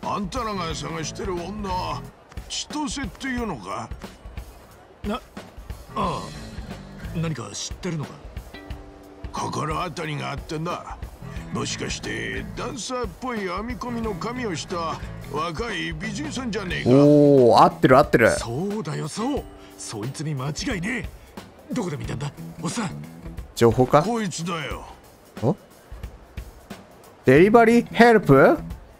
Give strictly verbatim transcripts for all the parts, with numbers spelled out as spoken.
あんたらが探してる女、千歳っていうのか？ な、ああ、何か知ってるのか？ 心当たりがあってんだ。もしかしてダンサーっぽい編み込みの髪をした若い美人さんじゃねえか？ おお、合ってる合ってる。 そうだよ、そう。そいつに間違いねえ。どこで見たんだ、おっさん。 情報か？ こいつだよ。 お、デリバリーヘルプ？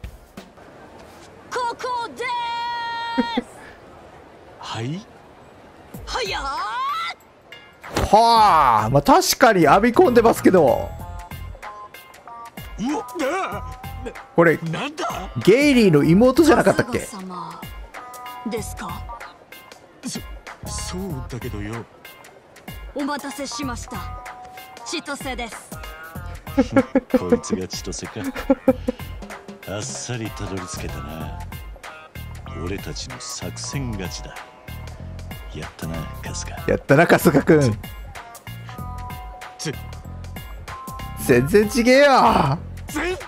ここでーす。 はい。 はやはあ、まあ確かに編み込んでますけど、 うわ、なこれなんだ？ ゲイリーの妹じゃなかったっけ？ 春日様ですか？ そ、そうだけどよ。 お待たせしました。千歳です。 こいつが千歳か。あっさりたどり着けたな。俺たちの作戦勝ちだ。やったな、春日。 やったな、春日くん。 つ全然違えよ。 全然違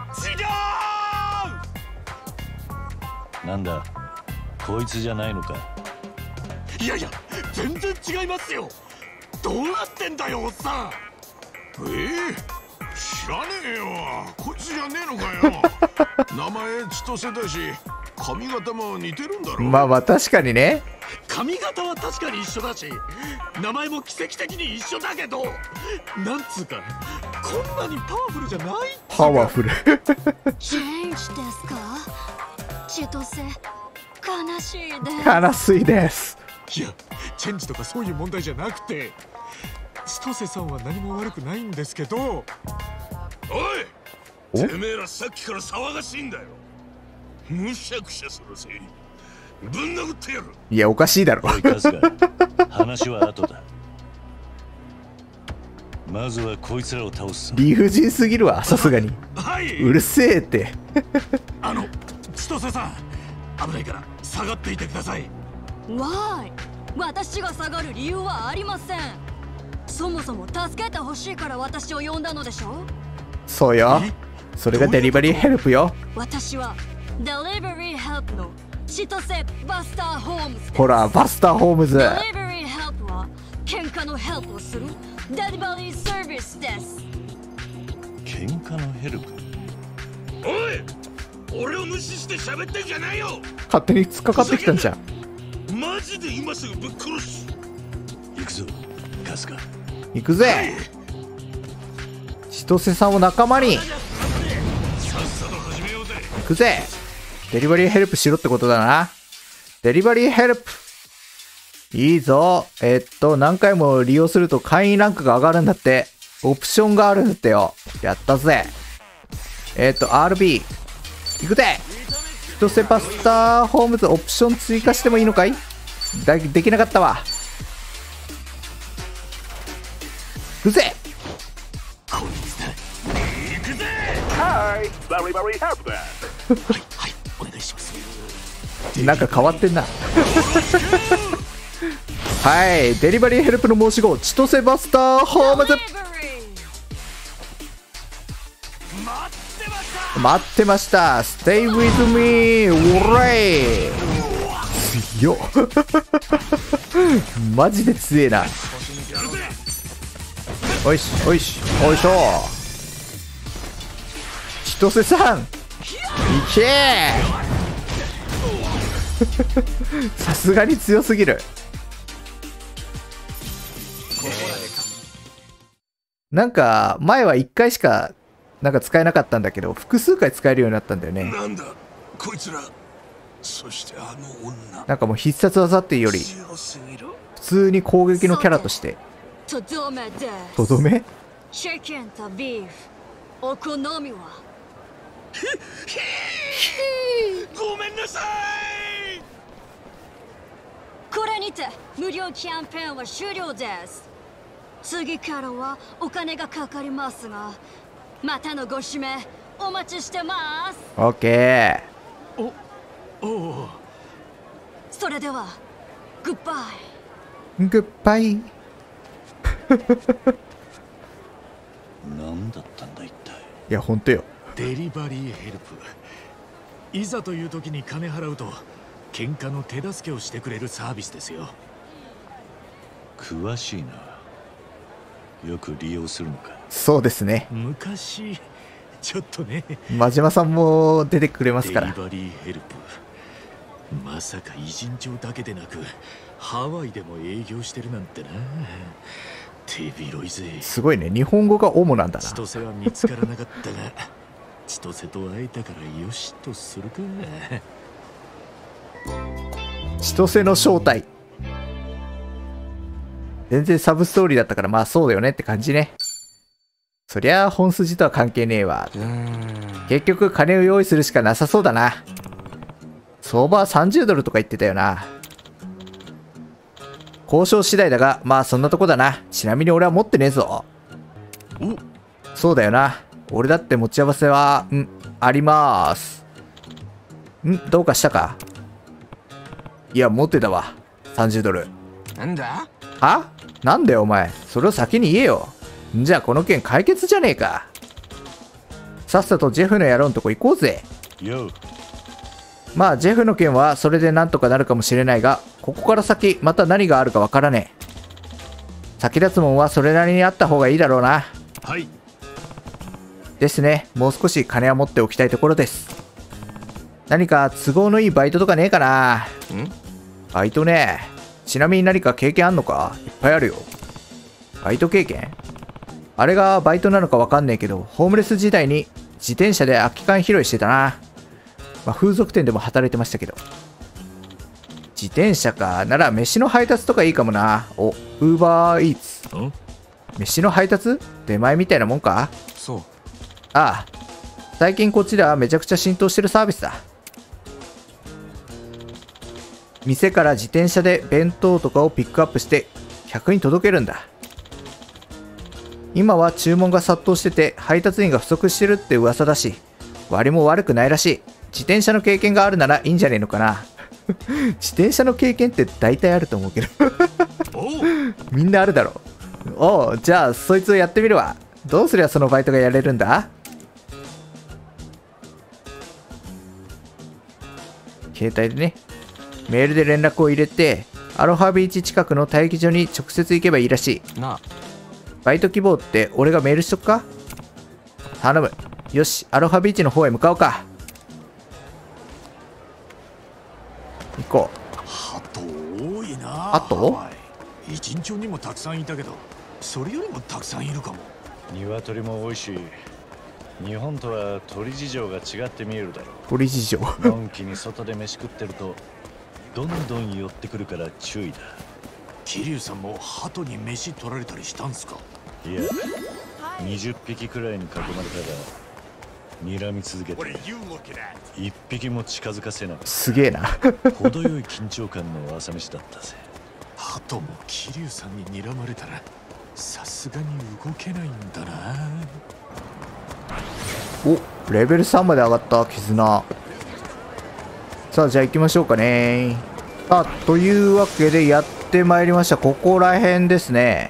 う。 なんだ、こいつじゃないのか？ いやいや、全然違いますよ。どうなってんだよ、おっさん。 ええ、知らねえよ。こいつじゃねえのかよ。名前千歳だし、髪型も似てるんだろ。 まあまあ確かにね。 髪型は確かに一緒だし、名前も奇跡的に一緒だけど、なんつうかこんなにパワフルじゃないっつうか。 パワフル。 チェンジですか？千歳、悲しいです。 悲しいです。 いや、チェンジとかそういう問題じゃなくて、千歳さんは何も悪くないんですけど。 おい、 おてめえらさっきから騒がしいんだよ。むしゃくしゃするぜ。ぶん殴ってやる。 いや、おかしいだろ。 おい、春日、話は後だ。まずはこいつらを倒すぞ。 理不尽すぎるわ、さすがに。 はい。 うるせえって。 あの、千歳さん、危ないから下がっていてください。 わーい、私が下がる理由はありません。そもそも助けてほしいから私を呼んだのでしょ？ そうよ。それがデリバリーヘルプよ。 私はデリバリーヘルプの千歳バスターホームズです。 ほら、バスターホームズ。 デリバリーヘルプは喧嘩のヘルプをするデリバリーサービスです。 喧嘩のヘルプ？ おい、俺を無視して喋ってんじゃないよ。 勝手に突っかかってきたんじゃん。 マジで今すぐぶっ殺す。 行くぞ、春日。 行くぜ。千歳さんを仲間に。 さっさと始めようぜ。 行くぜ。デリバリーヘルプしろってことだな。デリバリーヘルプ。いいぞ。えっと、何回も利用すると会員ランクが上がるんだって。オプションがあるんだってよ。やったぜ。えっと、アールビー。行くぜ。千歳バスターホームズオプション追加してもいいのかい？だ、できなかったわ。行くぜ。 こいつだ。 行くぜ。はい、バリバリヘルプだ。 はいはい、お願いします。 なんか変わってんな。はい、デリバリーヘルプの申し子、千歳バスターホームズ。待ってました。Stay with me。おらい。強っ。マジで強えな。おいし、おいし、おいしょ。千歳さん。いけー。さすがに強すぎる。なんか前はいっかいしかなんか使えなかったんだけど、複数回使えるようになったんだよね。 なんだこいつら。そしてあの女。 なんかもう必殺技っていうより強すぎる。 普通に攻撃のキャラとしてとどめです。 とどめ。 チキンとビーフ、お好みは？ ごめんなさい。 これにて無料キャンペーンは終了です。次からはお金がかかりますが、またのご指名お待ちしてます。 オッケおお。 それではグッバー。グッバイ。 何だったんだ一体。 いやほんとよ。 デリバリーヘルプ。 いざという時に金払うと喧嘩の手助けをしてくれるサービスですよ。 詳しいな。よく利用するのか。 そうですね。 昔ちょっとね。 真島さんも出てくれますから。 デリバリーヘルプ、まさか偉人帳だけでなくハワイでも営業してるなんてな。手広いぜ。 すごいね、日本語が主なんだな。 千歳は見つからなかったが千歳と会えたからよしとするか。 千歳の正体、全然サブストーリーだったから、まあそうだよねって感じね。そりゃあ本筋とは関係ねえわ。結局金を用意するしかなさそうだな。相場はさんじゅうドルとか言ってたよな。交渉次第だが、まあそんなとこだな。ちなみに俺は持ってねえぞ。そうだよな。俺だって持ち合わせは、ん、ありまーす。ん、どうかしたか？いや、持ってたわ。さんじゅうドル。 なんだ？ は？なんだよお前。それを先に言えよ。んじゃあこの件解決じゃねえか。さっさとジェフの野郎のとこ行こうぜ。 よ。 まあジェフの件はそれでなんとかなるかもしれないが、ここから先また何があるかわからねえ。先立つもんはそれなりにあった方がいいだろうな。 はい。 ですね。もう少し金は持っておきたいところです。何か都合のいいバイトとかねえかな。 ん？ バイトね。ちなみに何か経験あんのか？いっぱいあるよ。バイト経験？あれがバイトなのかわかんねえけど、ホームレス時代に自転車で空き缶拾いしてたな。まあ、風俗店でも働いてましたけど。自転車か。なら飯の配達とかいいかもな。お、ウーバーイーツ。飯の配達？出前みたいなもんか？ そう。 ああ。最近こっちではめちゃくちゃ浸透してるサービスだ。店から自転車で弁当とかをピックアップして客に届けるんだ。今は注文が殺到してて配達員が不足してるって噂だし、割も悪くないらしい。自転車の経験があるならいいんじゃねえのかな。自転車の経験って大体あると思うけどみんなあるだろう。おう、じゃあそいつをやってみるわ。どうすりゃそのバイトがやれるんだ？携帯でね、メールで連絡を入れて、アロハビーチ近くの待機所に直接行けばいいらしい。 なあ。 バイト希望って俺がメールしとくか？頼む。よし、アロハビーチの方へ向かおうか。行こう。 ハト多いな。 ハト？ 偉人帳にもたくさんいたけど、それよりもたくさんいるかも。 鶏も多いし、日本とは鳥事情が違って見えるだろう。 鳥事情。 のんきに外で飯食ってるとどんどん寄ってくるから注意だ。 桐生さんも鳩に飯取られたりしたんすか？ いや、にじゅっぴきくらいに囲まれたが睨み続けて一匹も近づかせなかった。 すげえな。 程よい緊張感の朝飯だったぜ。 鳩も桐生さんに睨まれたらさすがに動けないんだな。 お、レベルさんまで上がった絆。さあじゃあ行きましょうかね。さあというわけでやってまいりました。ここら辺ですね。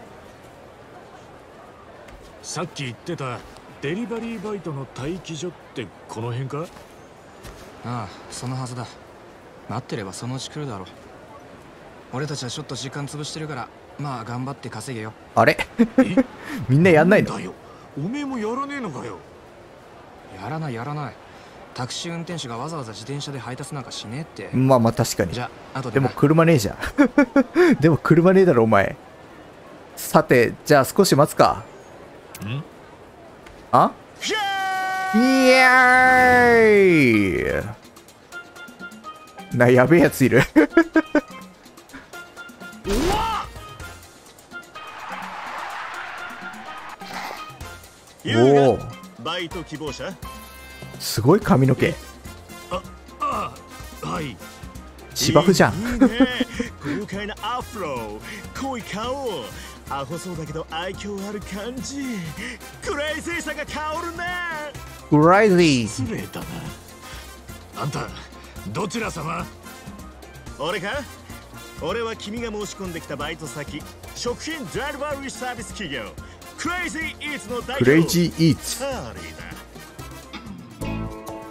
さっき言ってたデリバリーバイトの待機所ってこの辺か？ ああ、そのはずだ。待ってればそのうち来るだろう。俺たちはちょっと時間潰してるから、まあ頑張って稼げよ。 あれみんなやんないの？ だよ、おめえもやらねえのかよ。 やらないやらない。タクシー運転手がわざわざ自転車で配達なんかしねえって。 まあまあ確かに。 じゃあ後で。 でも車ねえじゃん。でも車ねえだろお前。さてじゃあ少し待つか。 ん？ あ？イエーイな、やべえやついる。おお、 バイト希望者？ すごい髪の毛。 あ、あ、はい。 芝生じゃん。 いいね。豪快なアフロ、濃い顔、アホそうだけど愛嬌ある感じ、クレイジーさが香るね。 クレイジー。 失礼だな。あんたどちら様？ 俺か？俺は君が申し込んできたバイト先、食品デリバリーサービス企業クレイジーイーツの代表。 クレイジーイーツ。 チャーリーだ。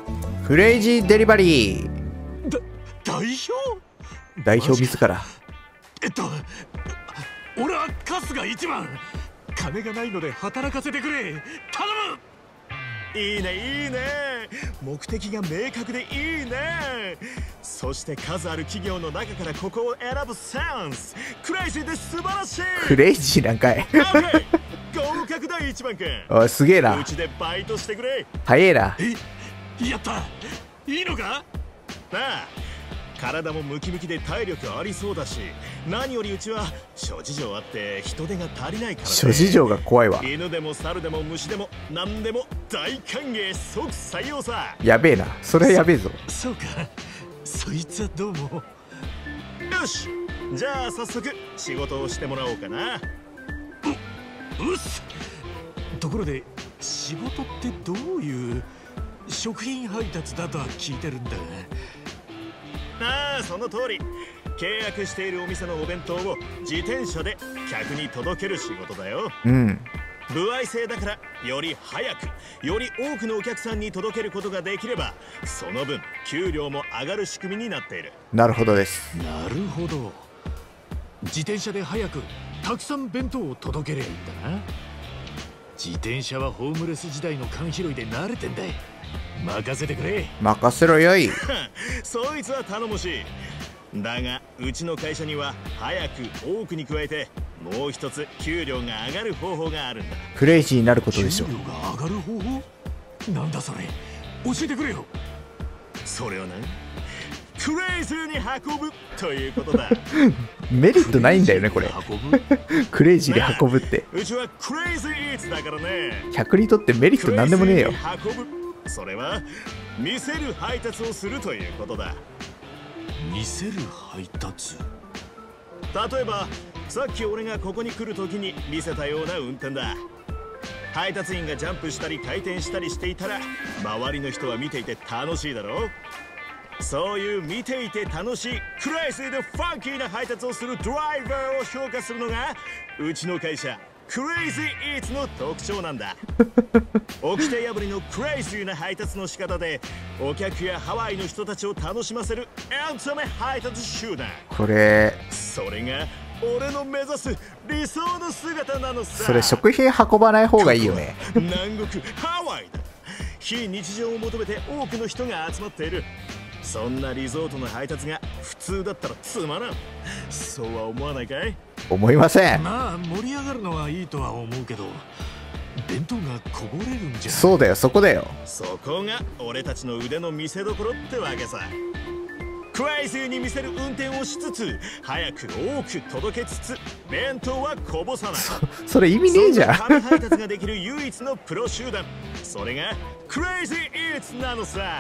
クレイジーデリバリー。 だ代表代表自ら。 えっと俺は春日一番。金がないので働かせてくれ。頼む。 いいねいいね、目的が明確でいいね。そして数ある企業の中からここを選ぶセンス、クレイジーで素晴らしい。 クレイジーなんかい。 合格だ一番くん。 おいすげえな。 うちでバイトしてくれ。 早えな。 え、やった。いいのかなあ、体もムキムキで体力ありそうだし、何よりうちは諸事情あって人手が足りないから、ね、 諸事情が怖いわ。 犬でも猿でも虫でも何でも大歓迎、即採用さ。 やべえな、それはやべえぞ。 そ、そうか、そいつはどうも。 よし、じゃあ早速仕事をしてもらおうかな。 う、うっす。ところで仕事ってどういう？食品配達だとは聞いてるんだ。 ああ、その通り。契約しているお店のお弁当を自転車で客に届ける仕事だよ。 うん。 歩合制だから、より早くより多くのお客さんに届けることができれば、その分給料も上がる仕組みになっている。 なるほどです。 なるほど。自転車で早くたくさん弁当を届けりゃいいんだな。自転車はホームレス時代の缶拾いで慣れてんだい。任せてくれ。 任せろよい。 そいつは頼もしい。だがうちの会社には早く多くに加えてもう一つ給料が上がる方法があるんだ。 クレイジーになることでしょ。 給料が上がる方法？なんだそれ、教えてくれよ。 それをな、クレイジーに運ぶということだ。 メリットないんだよねこれ。クレイジーで運ぶって。 うちはクレイジーイーツだからね。 客にとってメリットなんでもねえよ。 それは見せる配達をするということだ。 見せる配達。 例えばさっき俺がここに来る時に見せたような運転だ。配達員がジャンプしたり回転したりしていたら、周りの人は見ていて楽しいだろう。そういう見ていて楽しいクレイジーでファンキーな配達をするドライバーを評価するのがうちの会社クレイジーイーツの特徴なんだ。掟破りのクレイジーな配達の仕方でお客やハワイの人たちを楽しませるエンタメ配達集団。 これそれが俺の目指す理想の姿なのさ。 それ食品運ばない方がいいよね。 南国ハワイだ。非日常を求めて多くの人が集まっている。そんなリゾートの配達が普通だったらつまらん。そうは思わないかい？ 思いません。 まあ盛り上がるのはいいとは思うけど、弁当がこぼれるんじゃ。 そうだよ、そこだよ。 そこが俺たちの腕の見せ所ってわけさ。クレイジーに見せる運転をしつつ早く多く届けつつ弁当はこぼさない。 そ, それ意味ねえじゃん。 紙配達ができる唯一のプロ集団、それがクレイジーイーツなのさ。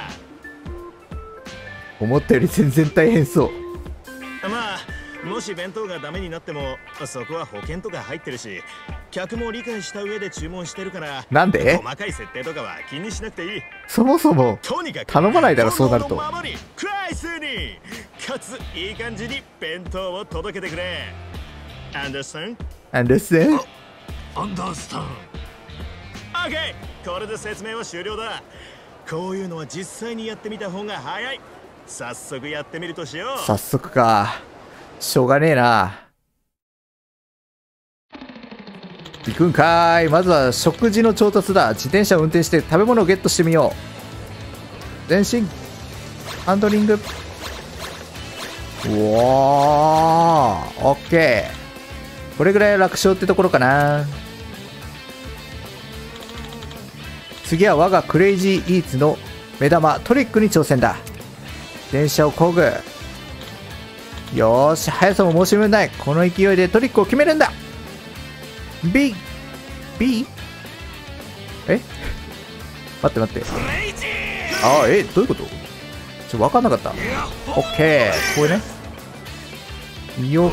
思ったより全然大変そう。 まあもし弁当がダメになってもそこは保険とか入ってるし、客も理解した上で注文してるから。 なんで？ 細かい設定とかは気にしなくていい。 そもそもとにかく頼まないだろ、そうなると。 クライスにかついい感じに弁当を届けてくれ。アンダースタン？ アンダースタン？ アンダースタン。 オッケー、これで説明は終了だ。こういうのは実際にやってみた方が早い。早速やってみるとしよう。 早速か。しょうがねえな。行くんかーい。まずは食事の調達だ。自転車を運転して食べ物をゲットしてみよう。前進。ハンドリング。うおー。オッケー。これぐらい楽勝ってところかな。次は我がクレイジーイーツの目玉トリックに挑戦だ。電車を漕ぐ。よーし、速さも申し分ない。この勢いでトリックを決めるんだ。 B B え待って待って。あえどういうこと？ちょっと分かんなかった。オッケー、これね。横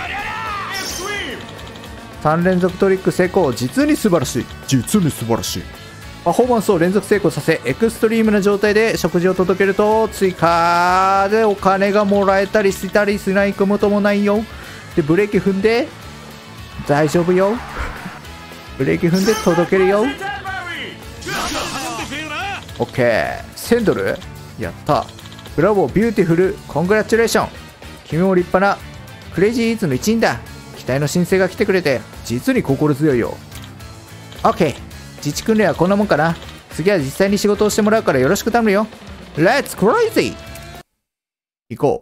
さん連続トリック成功。実に素晴らしい。実に素晴らしい。パフォーマンスを連続成功させエクストリームな状態で食事を届けると追加でお金がもらえたりしたりしないこともないよ。でブレーキ踏んで大丈夫よ。ブレーキ踏んで届けるよ。オッケー。せんドルやった。ブラボー、ビューティフル、コングラチュレーション。君も立派なクレイジーイーツの一員だ。期待の申請が来てくれて実に心強いよ。 OK、 自治訓練はこんなもんかな。次は実際に仕事をしてもらうからよろしく頼むよ。 Let's crazy 行こ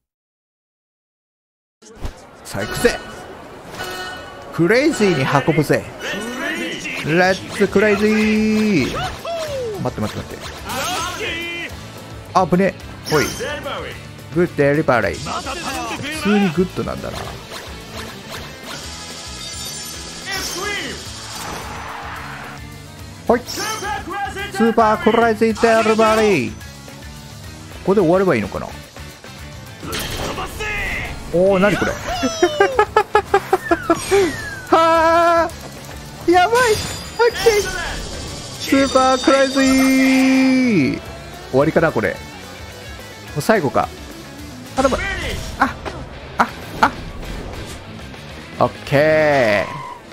う。さあ行くぜ。クレイジーに運ぶぜ。 Let's crazy。 待って待って待って、あぶね。ほい、グッドデリバリー。普通にグッドなんだな。ほい、スーパークライジーデリバリー。ここで終わればいいのかな。おお、なにこれはあ、やばい。オッケー、スーパークライジー。終わりかなこれ。もう最後か。あ、でも、あ、あ、あ、オッケ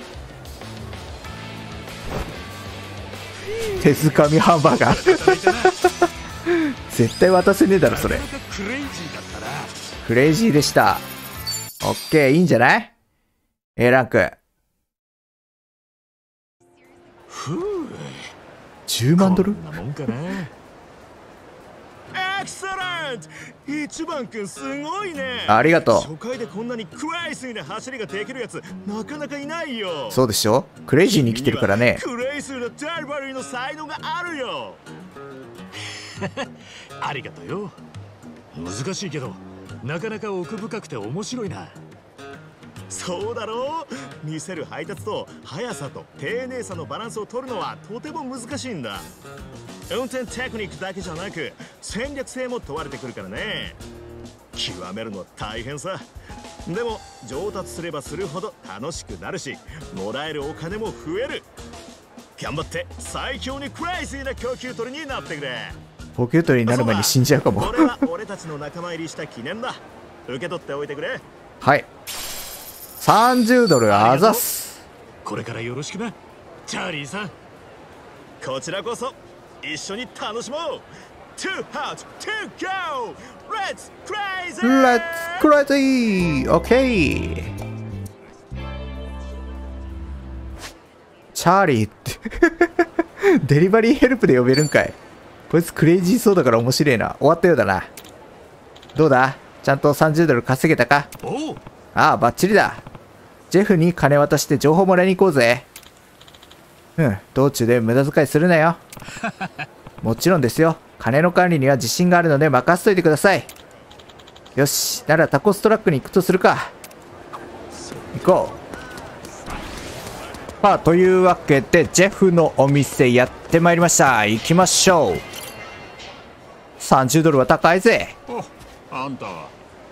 ー。手づかみハンバーガー絶対渡せねえだろそれ。クレイジーでした。オッケー、いいんじゃない？ A ランク。じゅうまんドル？ エクセレント！一番くんすごいね。 ありがとう。 初回でこんなにクレイジーな走りができるやつなかなかいないよ。 そうでしょ、クレイジーに来てるからね。 クレイジーなデリバリーの才能があるよありがとうよ。難しいけどなかなか奥深くて面白いな。 そうだろう。見せる配達と速さと丁寧さのバランスを取るのはとても難しいんだ。運転テクニックだけじゃなく戦略性も問われてくるからね。極めるのは大変さ。でも上達すればするほど楽しくなるし、もらえるお金も増える。頑張って最強にクレイジーな供給取りになってくれ。 補給取りになる前に死んじゃうかも。 これは俺たちの仲間入りした記念だ。受け取っておいてくれ。 はい、さんじゅうドルあざす。 これからよろしくなチャーリーさん。 こちらこそ一緒に楽しもう。 Too hot to go! Let's crazy! Let's crazy! OK! チャーリーってデリバリーヘルプで呼べるんかい。こいつクレイジーそうだから面白いな。終わったようだな。どうだ、ちゃんとさんじゅうドル稼げたか。ああ、バッチリだ。ジェフに金渡して情報もらいに行こうぜ。うん、道中で無駄遣いするなよ。もちろんですよ。金の管理には自信があるので任せといてください。よし、ならタコストラックに行くとするか。行こう。まあ、というわけで、ジェフのお店やってまいりました。行きましょう。さんじゅうドルは高いぜ。 お、あんたは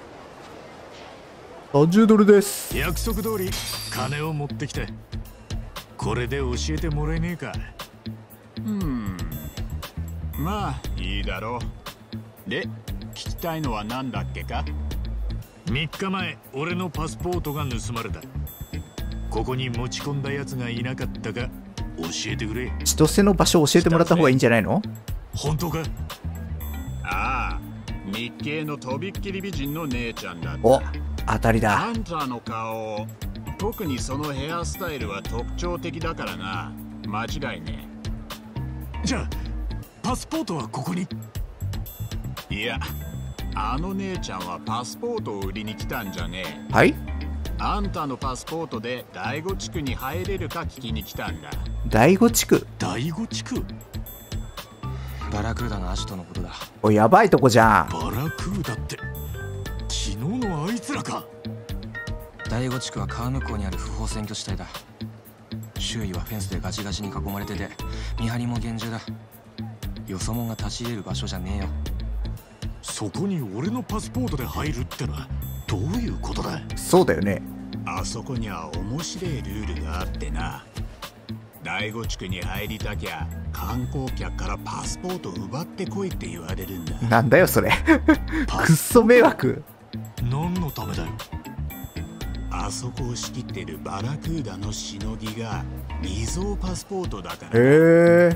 さんじゅうドルです。 約束通り金を持ってきて、これで教えてもらえねえか。 うんまあいいだろう。で聞きたいのは何だっけか。 みっかまえ俺のパスポートが盗まれた。ここに持ち込んだやつがいなかったか教えてくれ。 千歳の場所を教えてもらった方がいいんじゃないの。 本当か。 ああ、日系のとびっきり美人の姉ちゃんだった。 お、当たりだ。 あんたの顔、特にそのヘアスタイルは特徴的だからな。間違いね。 じゃあパスポートはここに。 いや、あの姉ちゃんはパスポートを売りに来たんじゃねえ。 はい、 あんたのパスポートで第五地区に入れるか聞きに来たんだ。 第五地区。 第五地区。 バラクーダのアジトのことだ。 お、やばいとこじゃん。 バラクーダって昨日のあいつらか。 第五地区は川向こうにある不法占拠地帯だ。周囲はフェンスでガチガチに囲まれてて、見張りも厳重だ。よそ者が立ち入れる場所じゃねえよ。 そこに俺のパスポートで入るってのはどういうことだ。 そうだよね。 あそこには面白いルールがあってな。第五地区に入りたきゃ観光客からパスポート奪ってこいって言われるんだ。 なんだよそれくっそ迷惑。 何のためだよ。 あそこを仕切ってるバラクーダのしのぎが偽造パスポートだから。 へえ。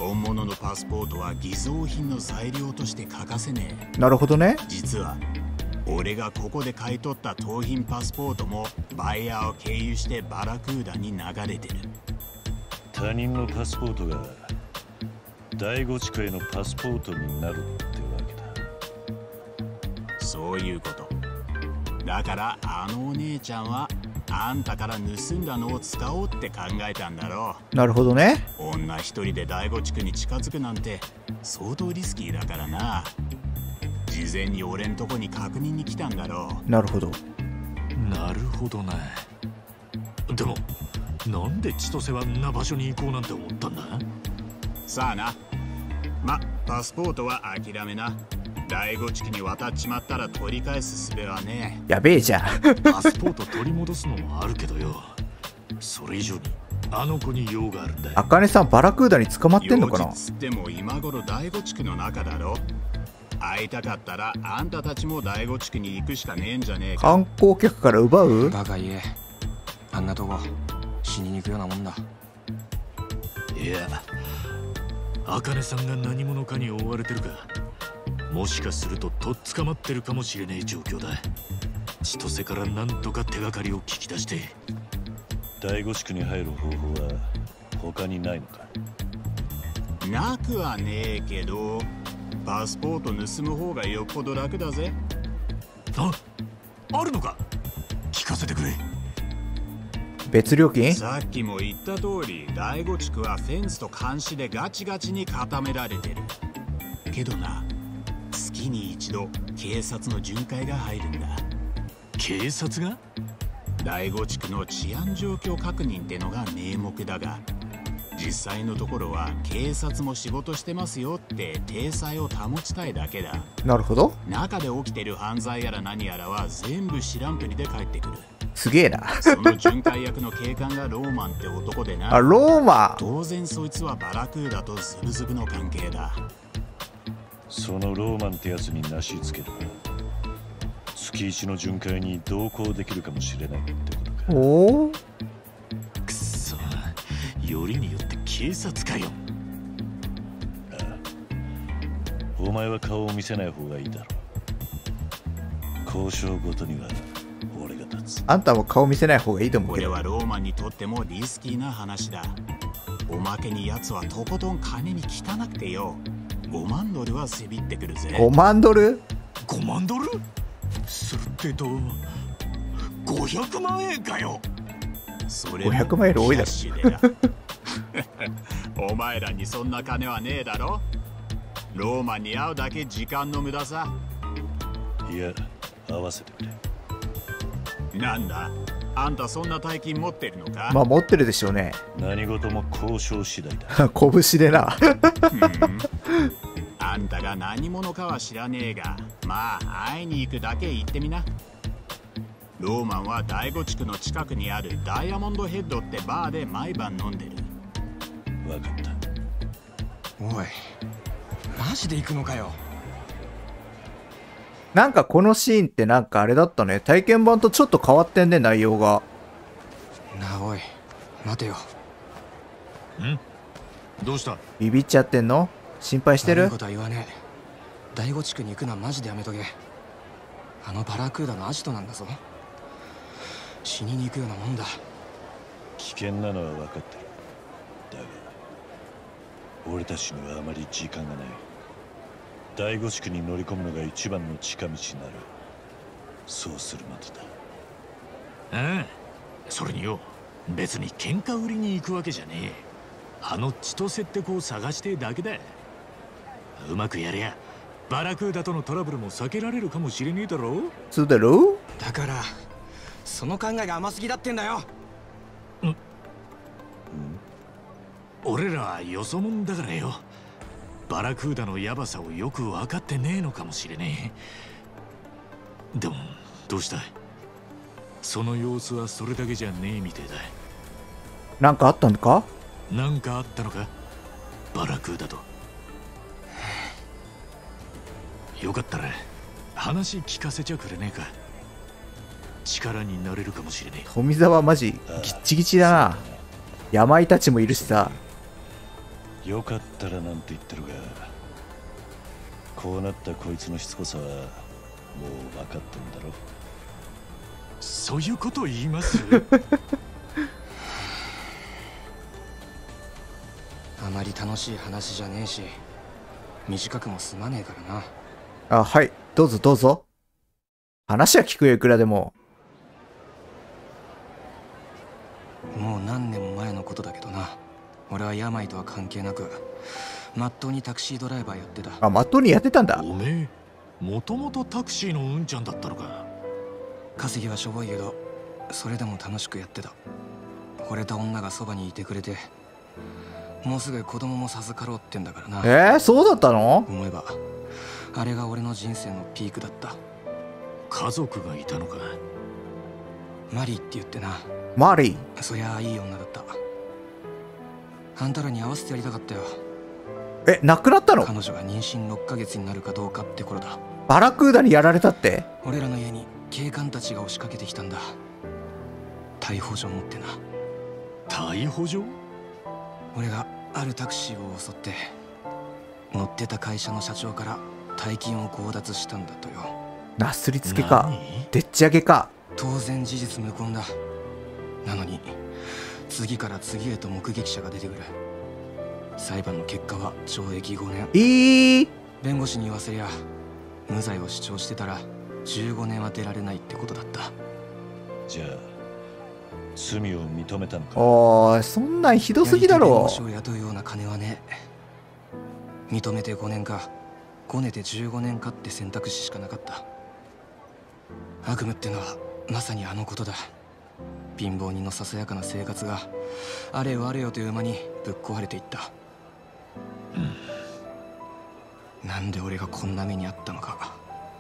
本物のパスポートは偽造品の材料として欠かせねえ。 なるほどね。 実は俺がここで買い取った盗品パスポートもバイヤーを経由してバラクーダに流れてる。 他人のパスポートが第五地区へのパスポートになるってわけだ。 そういうこと。だからあのお姉ちゃんはあんたから盗んだのを使おうって考えたんだろう。なるほどね。 女一人で第五地区に近づくなんて相当リスキーだからな。事前に俺んとこに確認に来たんだろう。なるほど。 なるほどね。でもなんで千歳はあんな場所に行こうなんて思ったんだ。 さあな。ま、パスポートは諦めな。第五地区に渡っちまったら取り返す術はねえ。やべえじゃん。 パスポート取り戻すのもあるけどよ。それ以上にあの子に用があるんだ。 あかねさんバラクーダに捕まってんのかな。 用事つっても今頃第五地区の中だろ。会いたかったらあんたたちも第五地区に行くしかねえんじゃねえか。 観光客から奪う。 バカ言え。あんなとこ死にに行くようなもんだ。 いや、あかねさんが何者かに追われてるか、もしかするととっ捕まってるかもしれねえ状況だ。千歳からなんとか手がかりを聞き出して。 第五地区に入る方法は他にないのか。 なくはねえけど、パスポート盗む方がよっぽど楽だぜ。 あ、あるのか。聞かせてくれ。 別料金。 さっきも言った通り第五地区はフェンスと監視でガチガチに固められてるけどな、月に一度警察の巡回が入るんだ。 警察が？ 第五地区の治安状況確認ってのが名目だが、実際のところは警察も仕事してますよって体裁を保ちたいだけだ。 なるほど。 中で起きてる犯罪やら何やらは全部知らんぷりで帰ってくる。 すげえな。 その巡回役の警官がローマンって男でな。 あ、ローマン。 当然そいつはバラクーダとズブズブの関係だ。 そのローマンってやつになしつければ月一の巡回に同行できるかもしれないってことか。 おお。 くそ、よりによって警察かよ。 ああ、お前は顔を見せない方がいいだろう。交渉ごとには俺が立つ。 あんたも顔見せない方がいいと思うこれけど。 はローマンにとってもリスキーな話だ。おまけに奴はとことん金に汚くてよ、ごまんドルはせびってくるぜ。 ごまんドル？ ごまんドル？するってとごひゃくまんえんかよ。 それごひゃくまんえん多いだろ。 お前らにそんな金はねえだろ。ローマンに会うだけ時間の無駄さ。 いや、合わせてくれ。 なんだ、あんたそんな大金持ってるのか。 まあ持ってるでしょうね。 何事も交渉次第だ。 拳でな。 あんたが何者かは知らねえが、まあ会いに行くだけ行ってみな。ローマンは第五地区の近くにあるダイヤモンドヘッドってバーで毎晩飲んでる。 分かった。 おい、マジで行くのかよ。 なんかこのシーンってなんかあれだったね。体験版とちょっと変わってんね、内容が。 なあおい、待てよ。 ん？どうした？ ビビっちゃってんの？心配してる？ 悪いことは言わねえ。第五地区に行くのはマジでやめとけ。あのバラクーダのアジトなんだぞ。死にに行くようなもんだ。 危険なのは分かってる。だが俺たちにはあまり時間がない。第五地区に乗り込むのが一番の近道になる。そうするまでだ。 ああ、それによ、別に喧嘩売りに行くわけじゃねえ。あの千歳って子を探してえだけだ。うまくやりゃバラクーダとのトラブルも避けられるかもしれねえだろう。 そうだろう。 だからその考えが甘すぎだってんだよ。 うん、うん、俺らはよそ者だからよ、バラクーダのヤバさをよく分かってねえのかもしれねえ。でもどうしたい？その様子はそれだけじゃねえみてえだ。 なんかあったのか？ なんかあったのかバラクーダと。よかったら話聞かせちゃくれねえか。力になれるかもしれねえ。 富澤マジギッチギチだな。病たちもいるしさ。 よかったらなんて言ってるが、こうなったこいつのしつこさはもう分かってんだろ。 そういうことを言いますあまり楽しい話じゃねえし、短くも済まねえからな。 あ、はい。どうぞどうぞ。話は聞くよ、いくらでも。 もう何年も前のことだけどな。俺は病とは関係なくまっとうにタクシードライバーやってた。 あ、まっとうにやってたんだ。 おめえもともとタクシーのうんちゃんだったのか。 稼ぎはしょぼいけどそれでも楽しくやってた。惚れた女がそばにいてくれて、もうすぐ子供も授かろうってんだからな。 えー、そうだったの？ 思えばあれが俺の人生のピークだった。 家族がいたのか。 マリーって言ってな。 マリー。 そりゃあいい女だった。あんたらに合わせてやりたかったよ。 え、亡くなったの？ 彼女が妊娠ろっかげつになるかどうかって頃だ。 バラクーダにやられたって？ 俺らの家に警官たちが押しかけてきたんだ。逮捕状持ってな。 逮捕状？ 俺があるタクシーを襲って乗ってた会社の社長から大金を強奪したんだとよ。 なすりつけか、でっち上げか。 当然事実無根だ。なのに次から次へと目撃者が出てくる。裁判の結果は懲役ごねん。 えー、 弁護士に言わせりゃ無罪を主張してたらじゅうごねんは出られないってことだった。 じゃあ罪を認めたのか。 おーい、そんなんひどすぎだろ。 弁護士を雇うような金はね。認めてごねんかごねてじゅうごねんかって選択肢しかなかった。悪夢ってのはまさにあのことだ。貧乏人のささやかな生活があれよあれよという間にぶっ壊れていった、うん、なんで俺がこんな目にあったのか。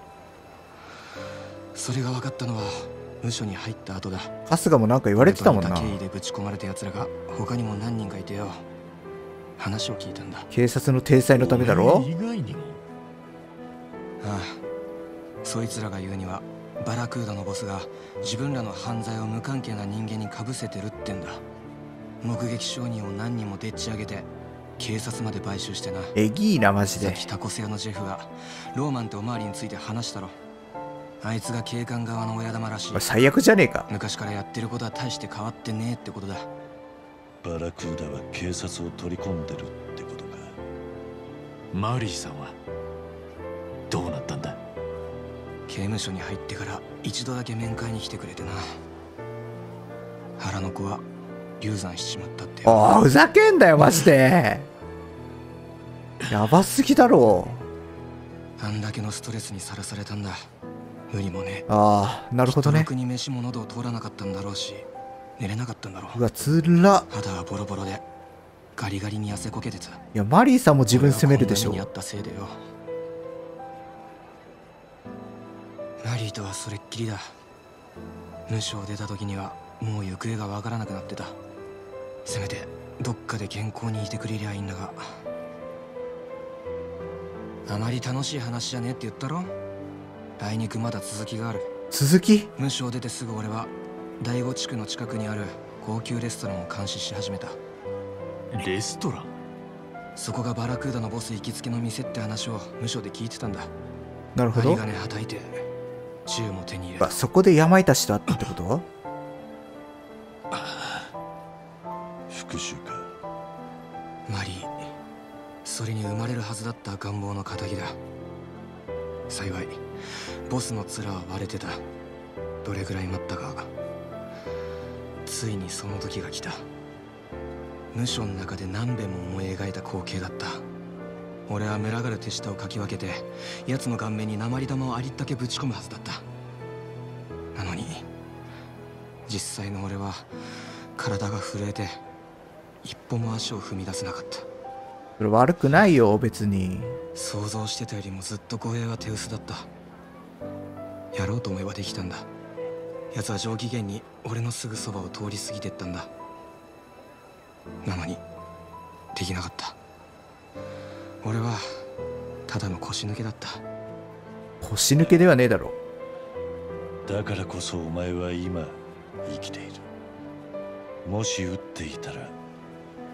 それが分かったのは無所に入った後だ。 春日もなんか言われてたもんな。 経緯でぶち込まれた奴らが他にも何人かいてよ。話を聞いたんだ。 警察の体裁のためだろ。 意外にも。 ああ、そいつらが言うにはバラクーダのボスが自分らの犯罪を無関係な人間にかぶせてるってんだ。目撃証人を何人もでっち上げて警察まで買収してな。 えぎいなマジで。 さっきタコス屋のジェフがローマンっておまわりについて話したろ。あいつが警官側の親玉らしい。 最悪じゃねえか。 昔からやってることは大して変わってねえってことだ。 バラクーダは警察を取り込んでるってことか。 マリーさんはどうなったんだ。 刑務所に入ってから一度だけ面会に来てくれてな。腹の子は流産しちまったって。 ああ、ふざけんだよマジで。やばすぎだろう。あんだけのストレスにさらされたんだ。無理もね。 ああ、なるほどね。 ろくに飯も喉を通らなかったんだろうし、寝れなかったんだろう。 うわ、つら。 肌はボロボロでガリガリに痩せこけてた。いや、マリーさんも自分責めるでしょ。 にあったせいでよ。マリーとはそれっきりだ。無所を出た時にはもう行方がわからなくなってた。せめてどっかで健康にいてくれりゃいいんだが。あまり楽しい話じゃねえって言ったろ。あいにくまだ続きがある。 続き？ 無所を出てすぐ俺は第五地区の近くにある高級レストランを監視し始めた。 レストラン？ そこがバラクーダのボス行きつけの店って話を無所で聞いてたんだ。 なるほど。 針金はたいて銃も手に入れた。 そこで病たちと会ったってこと？ 復讐か。 マリー、それに生まれるはずだった願望の仇だ。幸いボスの面は割れてた。どれぐらい待ったか。ついにその時が来た。無所の中で何遍も思い描いた光景だった。俺は群がる手下をかき分けて奴の顔面に鉛玉をありったけぶち込むはずだった。なのに実際の俺は体が震えて一歩も足を踏み出せなかった。 それ悪くないよ別に。 想像してたよりもずっと護衛は手薄だった。やろうと思えばできたんだ。奴は上機嫌に俺のすぐそばを通り過ぎてったんだ。なのにできなかった。俺はただの腰抜けだった。 腰抜けではねえだろ。 だからこそお前は今生きている。もし撃っていたら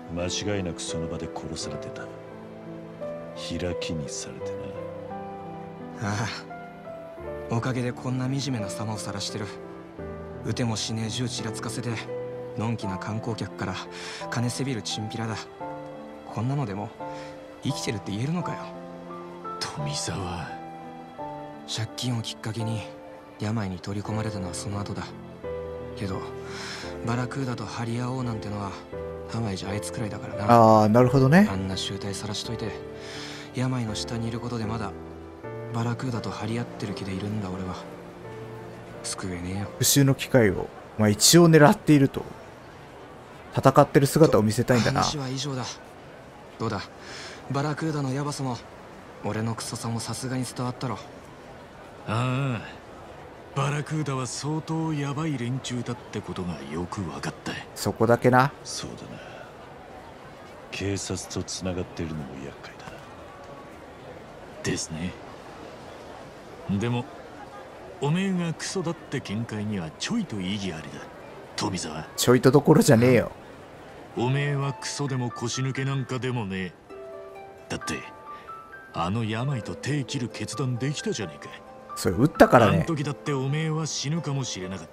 間違いなくその場で殺されてた。開きにされてな。ああ、おかげでこんな惨めな様を晒してる。撃てもしねえ銃ちらつかせてのんきな観光客から金せびるチンピラだ。こんなのでも生きてるって言えるのかよ。 富沢、 借金をきっかけに病に取り込まれたのはその後だ。けどバラクーダと張り合おうなんてのはハワイじゃあいつくらいだからな。 ああ、なるほどね。 あんな醜態さらしといて病の下にいることでまだバラクーダと張り合ってる気でいるんだ俺は。救えねえよ。 復讐の機会を、まあ、一応狙っていると。戦ってる姿を見せたいんだな。 話は以上だ。どうだ、バラクーダのヤバさも俺のクソさもさすがに伝わったろ。 ああ、バラクーダは相当ヤバい連中だってことがよく分かった。 そこだけな。 そうだな。警察とつながっているのも厄介だですね。でもおめえがクソだって見解にはちょいと意義ありだ、富沢。 ちょいとどころじゃねえよ。 おめえはクソでも腰抜けなんかでもねえ。だってあの病と手切る決断できたじゃねえか。 それ撃ったからあのね。 時だっておめえは死ぬかもしれなかった。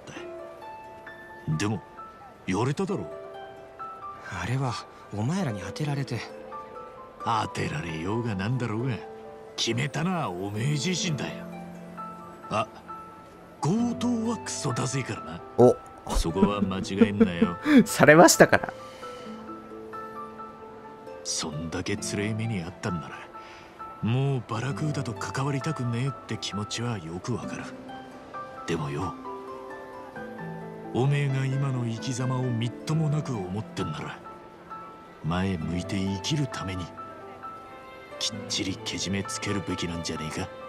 でもやれただろう。 あれはお前らに当てられて。 当てられようがなんだろうが決めたのはおめえ自身だよ。あ、強盗はクソだぜからな。 お、 そこは間違えんなよ。 されましたから。 そんだけつれえ目にあったんならもうバラクーダと関わりたくねえって気持ちはよくわかる。でもよ、おめえが今の生き様をみっともなく思ってんなら前向いて生きるためにきっちりけじめつけるべきなんじゃねえか。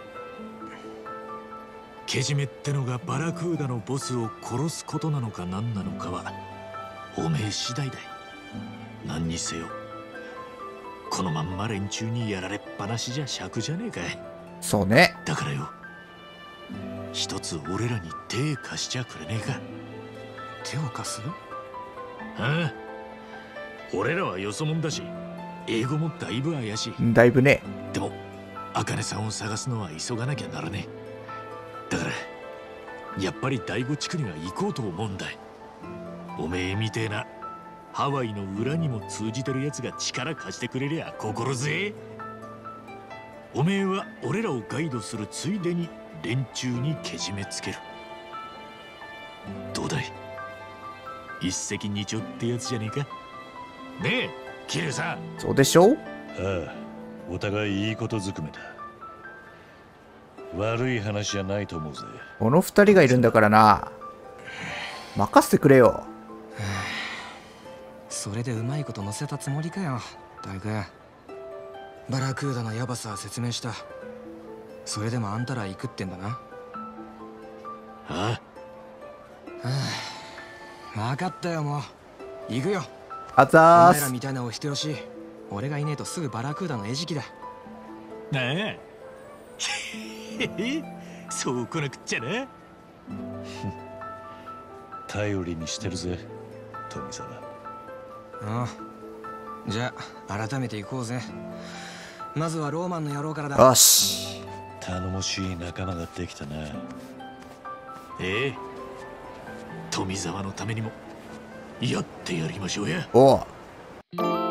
けじめってのがバラクーダのボスを殺すことなのか何なのかはおめえ次第だ。何にせよこのまんま連中にやられっぱなしじゃ尺じゃねえかい。 そうね。 だからよ、一つ俺らに手貸しちゃくれねえか。 手を貸す？ ああ、俺らはよそ者だし英語もだいぶ怪しい。 だいぶね。 でも茜さんを探すのは急がなきゃならねえ。だからやっぱり第五地区には行こうと思うんだ。おめえみてえなハワイの裏にも通じてるやつが力貸してくれりゃ心強え。おめえは俺らをガイドするついでに連中にけじめつける。どうだい、一石二鳥ってやつじゃねえか。ねえキルさん。 そうでしょう。 ああ、お互いいいことずくめだ。悪い話じゃないと思うぜ。 この二人がいるんだからな。任せてくれよ。 それでうまいこと乗せたつもりかよ大君。バラクーダのヤバさは説明した。それでもあんたら行くってんだな。 ああ、 分かったよ、もう行くよ。 あざーお前らす。 みたいなお人よし、俺がいねえとすぐバラクーダの餌食だ。 なあそうこなくっちゃな。 頼りにしてるぜ富沢。 ああ、じゃあ改めて行こうぜ。まずはローマンの野郎からだ。 よし。 頼もしい仲間ができたな。 ええ、富沢のためにもやってやりましょうや。 おう。